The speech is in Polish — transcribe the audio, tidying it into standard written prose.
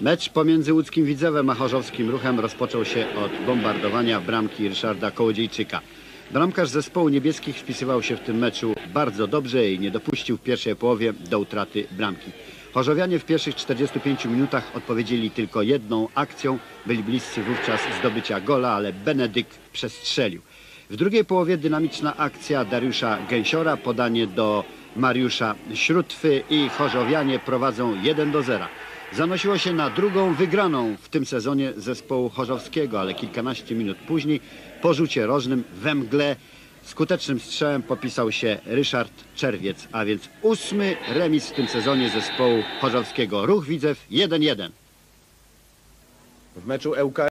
Mecz pomiędzy łódzkim Widzewem a chorzowskim Ruchem rozpoczął się od bombardowania bramki Ryszarda Kołodziejczyka. Bramkarz zespołu niebieskich wpisywał się w tym meczu bardzo dobrze i nie dopuścił w pierwszej połowie do utraty bramki. Chorzowianie w pierwszych 45 minutach odpowiedzieli tylko jedną akcją. Byli bliscy wówczas zdobycia gola, ale Benedykt przestrzelił. W drugiej połowie dynamiczna akcja Dariusza Gęsiora, podanie do Mariusza Śrótwy i chorzowianie prowadzą 1-0. Zanosiło się na drugą wygraną w tym sezonie zespołu chorzowskiego, ale kilkanaście minut później po rzucie rożnym we mgle skutecznym strzałem popisał się Ryszard Czerwiec, a więc 8. remis w tym sezonie zespołu chorzowskiego. Ruch Widzew 1-1. W meczu ŁKS